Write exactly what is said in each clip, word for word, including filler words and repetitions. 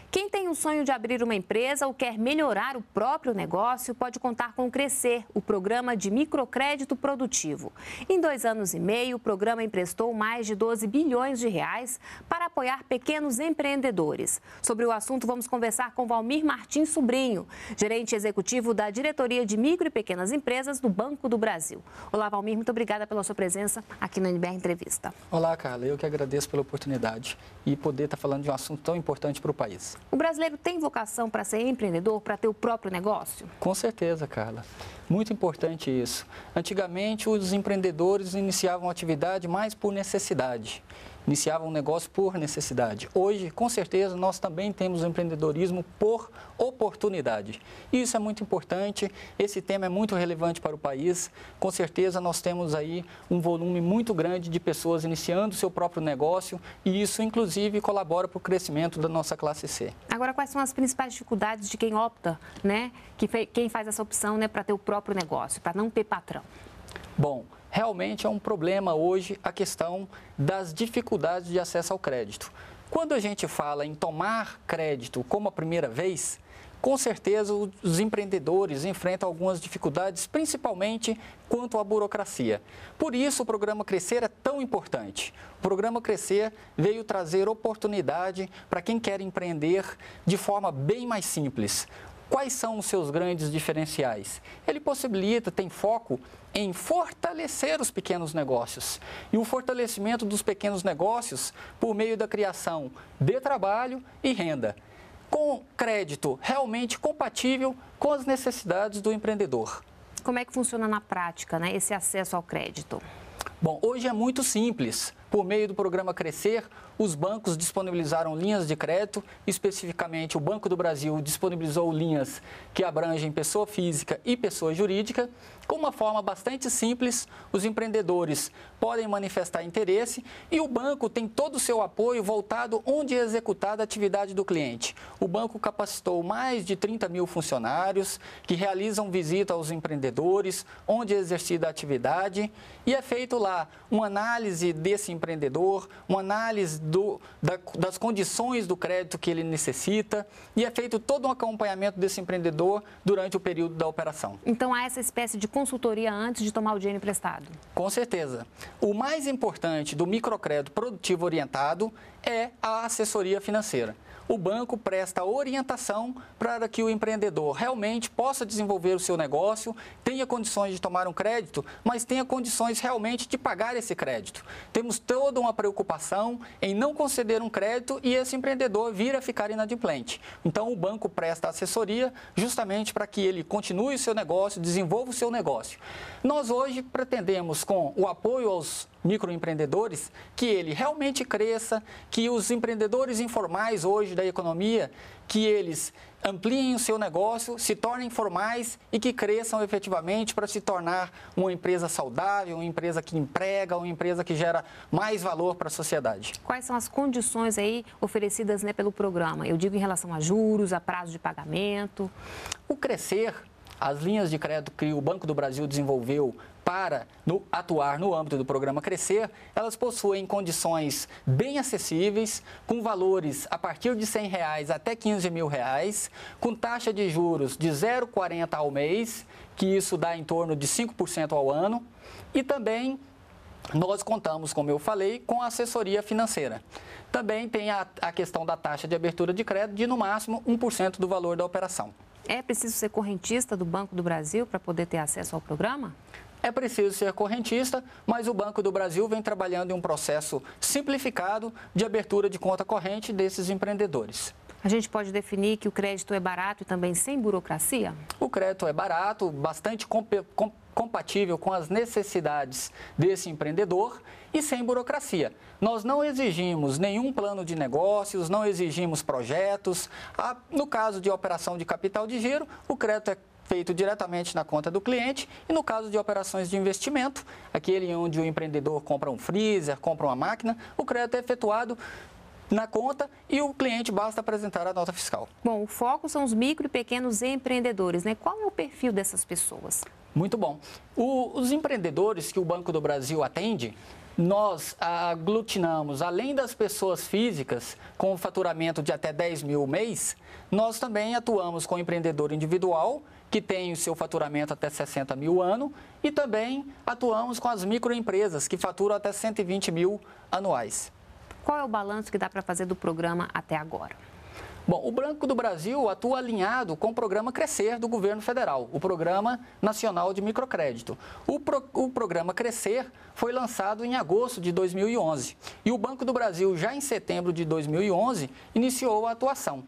Quem tem o sonho de abrir uma empresa ou quer melhorar o próprio negócio pode contar com o Crescer, o programa de microcrédito produtivo. Em dois anos e meio, o programa emprestou mais de doze bilhões de reais para apoiar pequenos empreendedores. Sobre o assunto, vamos conversar com Valmir Martins Sobrinho, gerente executivo da Diretoria de Micro e Pequenas Empresas do Banco do Brasil. Olá, Valmir, muito obrigada pela sua presença aqui no N B R Entrevista. Olá, Carla, eu que agradeço pela oportunidade e poder estar falando de um assunto tão importante para o país. O brasileiro tem vocação para ser empreendedor, para ter o próprio negócio? Com certeza, Carla. Muito importante isso. Antigamente, os empreendedores iniciavam a atividade mais por necessidade. Iniciavam um negócio por necessidade. Hoje, com certeza, nós também temos o empreendedorismo por oportunidade. E isso é muito importante, esse tema é muito relevante para o país. Com certeza, nós temos aí um volume muito grande de pessoas iniciando o seu próprio negócio e isso, inclusive, colabora para o crescimento da nossa classe C. Agora, quais são as principais dificuldades de quem opta, né, que quem faz essa opção, né, para ter o próprio negócio, para não ter patrão? Bom, realmente é um problema hoje a questão das dificuldades de acesso ao crédito. Quando a gente fala em tomar crédito como a primeira vez, com certeza os empreendedores enfrentam algumas dificuldades, principalmente quanto à burocracia. Por isso o programa Crescer é tão importante. O programa Crescer veio trazer oportunidade para quem quer empreender de forma bem mais simples. Quais são os seus grandes diferenciais? Ele possibilita, tem foco em fortalecer os pequenos negócios. E o fortalecimento dos pequenos negócios por meio da criação de trabalho e renda, com crédito realmente compatível com as necessidades do empreendedor. Como é que funciona na prática, né, esse acesso ao crédito? Bom, hoje é muito simples. Por meio do programa Crescer, os bancos disponibilizaram linhas de crédito, especificamente o Banco do Brasil disponibilizou linhas que abrangem pessoa física e pessoa jurídica. Com uma forma bastante simples, os empreendedores podem manifestar interesse e o banco tem todo o seu apoio voltado onde é executada a atividade do cliente. O banco capacitou mais de trinta mil funcionários que realizam visita aos empreendedores, onde é exercida a atividade e é feito lá uma análise desse empreendedor, uma análise do, da, das condições do crédito que ele necessita e é feito todo um acompanhamento desse empreendedor durante o período da operação. Então há essa espécie de consultoria antes de tomar o dinheiro emprestado? Com certeza. O mais importante do microcrédito produtivo orientado é a assessoria financeira. O banco presta orientação para que o empreendedor realmente possa desenvolver o seu negócio, tenha condições de tomar um crédito, mas tenha condições realmente de pagar esse crédito. Temos toda uma preocupação em não conceder um crédito e esse empreendedor vir a ficar inadimplente. Então, o banco presta assessoria justamente para que ele continue o seu negócio, desenvolva o seu negócio. Nós hoje pretendemos, com o apoio aos microempreendedores, que ele realmente cresça, que os empreendedores informais hoje da economia, que eles ampliem o seu negócio, se tornem formais e que cresçam efetivamente para se tornar uma empresa saudável, uma empresa que emprega, uma empresa que gera mais valor para a sociedade. Quais são as condições aí oferecidas, né, pelo programa? Eu digo em relação a juros, a prazo de pagamento. O Crescer, as linhas de crédito que o Banco do Brasil desenvolveu para no, atuar no âmbito do programa Crescer, elas possuem condições bem acessíveis, com valores a partir de cem reais até quinze mil reais, com taxa de juros de zero vírgula quarenta ao mês, que isso dá em torno de cinco por cento ao ano, e também nós contamos, como eu falei, com assessoria financeira. Também tem a, a questão da taxa de abertura de crédito de, no máximo, um por cento do valor da operação. É preciso ser correntista do Banco do Brasil para poder ter acesso ao programa? É preciso ser correntista, mas o Banco do Brasil vem trabalhando em um processo simplificado de abertura de conta corrente desses empreendedores. A gente pode definir que o crédito é barato e também sem burocracia? O crédito é barato, bastante comp com compatível com as necessidades desse empreendedor e sem burocracia. Nós não exigimos nenhum plano de negócios, não exigimos projetos. No caso de operação de capital de giro, o crédito é feito diretamente na conta do cliente e no caso de operações de investimento, aquele onde o empreendedor compra um freezer, compra uma máquina, o crédito é efetuado na conta e o cliente basta apresentar a nota fiscal. Bom, o foco são os micro e pequenos empreendedores, né? Qual é o perfil dessas pessoas? Muito bom. O, os empreendedores que o Banco do Brasil atende, nós aglutinamos, além das pessoas físicas com faturamento de até dez mil mês, nós também atuamos com o empreendedor individual, que tem o seu faturamento até sessenta mil ano, e também atuamos com as microempresas, que faturam até cento e vinte mil anuais. Qual é o balanço que dá para fazer do programa até agora? Bom, o Banco do Brasil atua alinhado com o programa Crescer do governo federal, o Programa Nacional de Microcrédito. O, pro, o programa Crescer foi lançado em agosto de dois mil e onze e o Banco do Brasil, já em setembro de dois mil e onze, iniciou a atuação.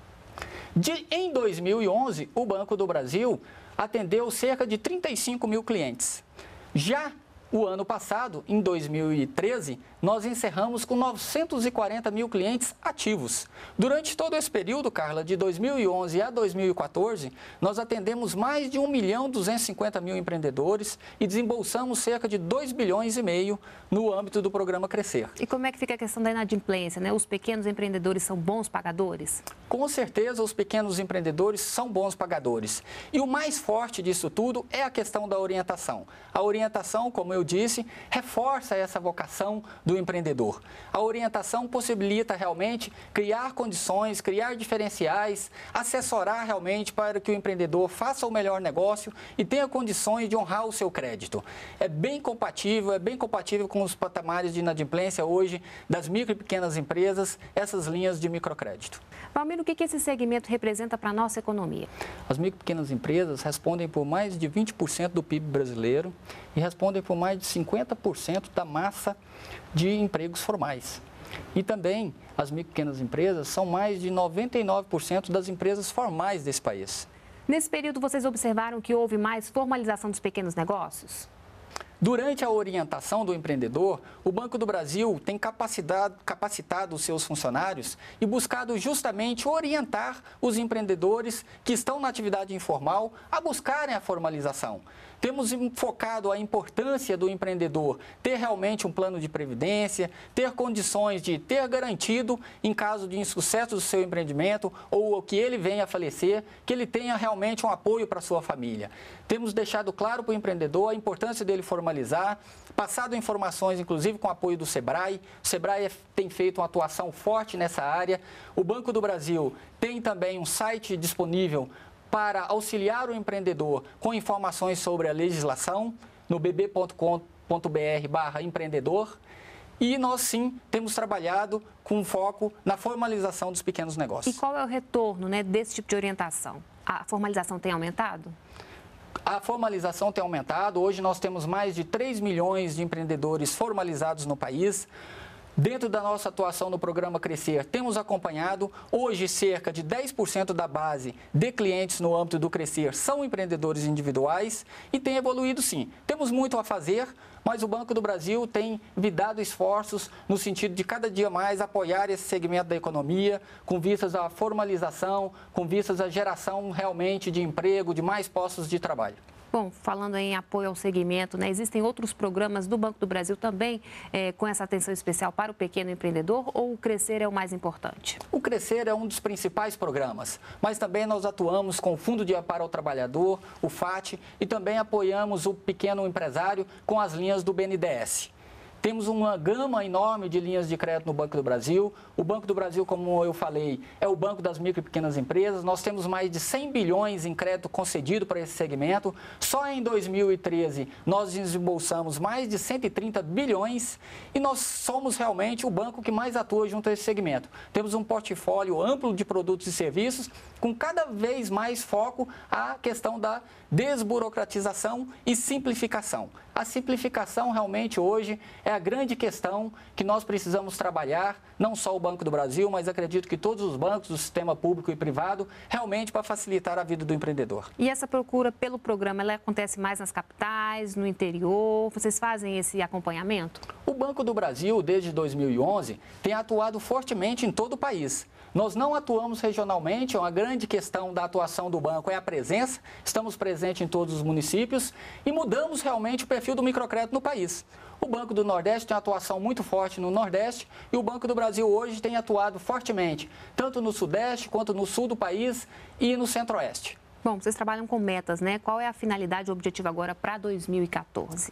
De, em dois mil e onze, o Banco do Brasil atendeu cerca de trinta e cinco mil clientes. Já o ano passado, em dois mil e treze, nós encerramos com novecentos e quarenta mil clientes ativos. Durante todo esse período, Carla, de dois mil e onze a dois mil e quatorze, nós atendemos mais de um milhão duzentos e cinquenta mil empreendedores e desembolsamos cerca de dois bilhões e meio no âmbito do programa Crescer. E como é que fica a questão da inadimplência, né? Os pequenos empreendedores são bons pagadores? Com certeza, os pequenos empreendedores são bons pagadores. E o mais forte disso tudo é a questão da orientação. A orientação, como eu disse, reforça essa vocação do empreendedor. A orientação possibilita realmente criar condições, criar diferenciais, assessorar realmente para que o empreendedor faça o melhor negócio e tenha condições de honrar o seu crédito. É bem compatível, é bem compatível com os patamares de inadimplência hoje das micro e pequenas empresas, essas linhas de microcrédito. Valmir, o que esse segmento representa para a nossa economia? As micro e pequenas empresas respondem por mais de vinte por cento do P I B brasileiro e respondem por mais de cinquenta por cento da massa de empregos formais. E também as micro e pequenas empresas são mais de noventa e nove por cento das empresas formais desse país. Nesse período, vocês observaram que houve mais formalização dos pequenos negócios? Durante a orientação do empreendedor, o Banco do Brasil tem capacitado, capacitado os seus funcionários e buscado justamente orientar os empreendedores que estão na atividade informal a buscarem a formalização. Temos focado a importância do empreendedor ter realmente um plano de previdência, ter condições de ter garantido, em caso de insucesso do seu empreendimento ou que ele venha a falecer, que ele tenha realmente um apoio para a sua família. Temos deixado claro para o empreendedor a importância dele formalizar, passado informações, inclusive com o apoio do SEBRAE. O SEBRAE tem feito uma atuação forte nessa área. O Banco do Brasil tem também um site disponível para auxiliar o empreendedor com informações sobre a legislação no b b ponto com ponto b r barra empreendedor. E nós, sim, temos trabalhado com foco na formalização dos pequenos negócios. E qual é o retorno, né, desse tipo de orientação? A formalização tem aumentado? A formalização tem aumentado. Hoje nós temos mais de três milhões de empreendedores formalizados no país. Dentro da nossa atuação no programa Crescer, temos acompanhado, hoje cerca de dez por cento da base de clientes no âmbito do Crescer são empreendedores individuais e tem evoluído sim. Temos muito a fazer, mas o Banco do Brasil tem dado esforços no sentido de cada dia mais apoiar esse segmento da economia, com vistas à formalização, com vistas à geração realmente de emprego, de mais postos de trabalho. Bom, falando em apoio ao segmento, né, existem outros programas do Banco do Brasil também é, com essa atenção especial para o pequeno empreendedor ou o Crescer é o mais importante? O Crescer é um dos principais programas, mas também nós atuamos com o Fundo de Amparo ao Trabalhador, o FAT, e também apoiamos o pequeno empresário com as linhas do B N D E S. Temos uma gama enorme de linhas de crédito no Banco do Brasil. O Banco do Brasil, como eu falei, é o banco das micro e pequenas empresas. Nós temos mais de cem bilhões em crédito concedido para esse segmento. Só em dois mil e treze, nós desembolsamos mais de cento e trinta bilhões e nós somos realmente o banco que mais atua junto a esse segmento. Temos um portfólio amplo de produtos e serviços com cada vez mais foco à questão da desburocratização e simplificação. A simplificação realmente hoje é a grande questão que nós precisamos trabalhar, não só o Banco do Brasil, mas acredito que todos os bancos do sistema público e privado, realmente para facilitar a vida do empreendedor. E essa procura pelo programa, ela acontece mais nas capitais, no interior? Vocês fazem esse acompanhamento? O Banco do Brasil, desde dois mil e onze, tem atuado fortemente em todo o país. Nós não atuamos regionalmente, uma grande questão da atuação do banco é a presença, estamos presentes em todos os municípios e mudamos realmente o perfil do microcrédito no país. O Banco do Nordeste tem uma atuação muito forte no Nordeste e o Banco do Brasil hoje tem atuado fortemente, tanto no Sudeste quanto no Sul do país e no Centro-Oeste. Bom, vocês trabalham com metas, né? Qual é a finalidade e o objetivo agora para dois mil e quatorze?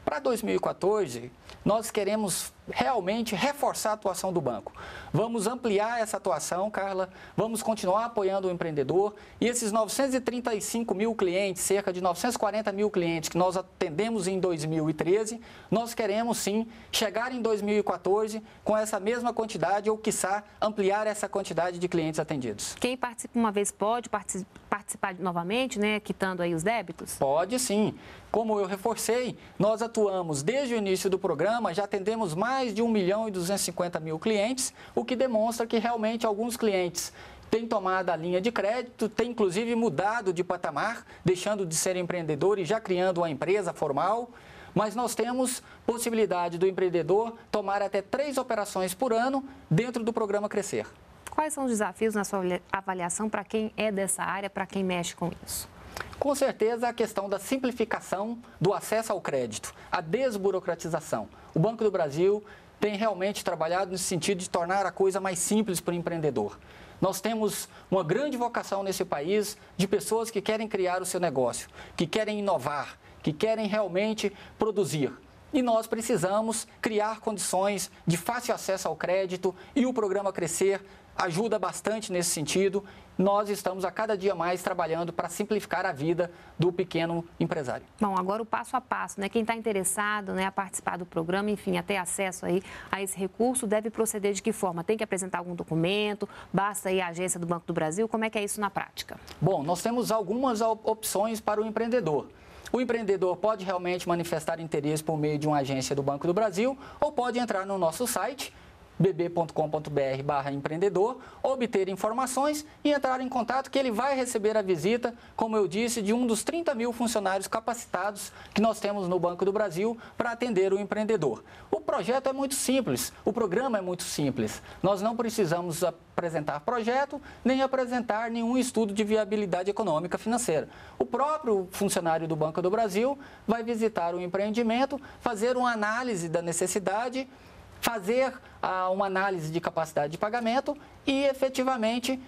Para dois mil e quatorze, nós queremos realmente reforçar a atuação do banco. Vamos ampliar essa atuação, Carla, vamos continuar apoiando o empreendedor e esses novecentos e trinta e cinco mil clientes, cerca de novecentos e quarenta mil clientes que nós atendemos em dois mil e treze, nós queremos sim chegar em dois mil e quatorze com essa mesma quantidade ou, quiçá, ampliar essa quantidade de clientes atendidos. Quem participa uma vez pode participar novamente, né, quitando aí os débitos? Pode sim. Como eu reforcei, nós atuamos desde o início do programa, já atendemos mais de um milhão e duzentos e cinquenta mil clientes, o que demonstra que realmente alguns clientes têm tomado a linha de crédito, têm inclusive mudado de patamar, deixando de ser empreendedor e já criando uma empresa formal. Mas nós temos possibilidade do empreendedor tomar até três operações por ano dentro do programa Crescer. Quais são os desafios na sua avaliação para quem é dessa área, para quem mexe com isso? Com certeza, a questão da simplificação do acesso ao crédito, a desburocratização. O Banco do Brasil tem realmente trabalhado nesse sentido de tornar a coisa mais simples para o empreendedor. Nós temos uma grande vocação nesse país de pessoas que querem criar o seu negócio, que querem inovar, que querem realmente produzir. E nós precisamos criar condições de fácil acesso ao crédito e o programa Crescer ajuda bastante nesse sentido. Nós estamos a cada dia mais trabalhando para simplificar a vida do pequeno empresário. Bom, agora o passo a passo, né? Quem está interessado, né, a participar do programa, enfim, a ter acesso aí a esse recurso, deve proceder de que forma? Tem que apresentar algum documento? Basta ir à agência do Banco do Brasil? Como é que é isso na prática? Bom, nós temos algumas opções para o empreendedor. O empreendedor pode realmente manifestar interesse por meio de uma agência do Banco do Brasil ou pode entrar no nosso site, b b ponto com ponto b r barra empreendedor, obter informações e entrar em contato que ele vai receber a visita, como eu disse, de um dos trinta mil funcionários capacitados que nós temos no Banco do Brasil para atender o empreendedor. O projeto é muito simples, o programa é muito simples. Nós não precisamos apresentar projeto, nem apresentar nenhum estudo de viabilidade econômica financeira. O próprio funcionário do Banco do Brasil vai visitar o empreendimento, fazer uma análise da necessidade, fazer ah, uma análise de capacidade de pagamento e, efetivamente,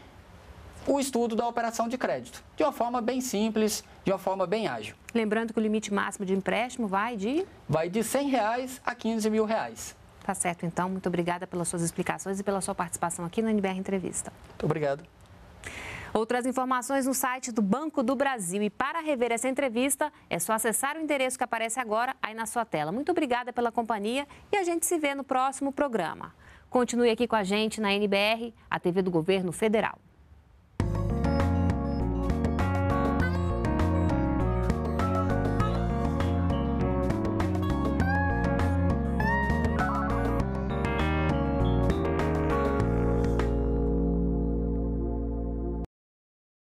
o estudo da operação de crédito, de uma forma bem simples, de uma forma bem ágil. Lembrando que o limite máximo de empréstimo vai de? Vai de cem reais a quinze mil reais. Tá certo, então. Muito obrigada pelas suas explicações e pela sua participação aqui no N B R Entrevista. Muito obrigado. Outras informações no site do Banco do Brasil. E para rever essa entrevista, é só acessar o endereço que aparece agora aí na sua tela. Muito obrigada pela companhia e a gente se vê no próximo programa. Continue aqui com a gente na N B R, a T V do Governo Federal.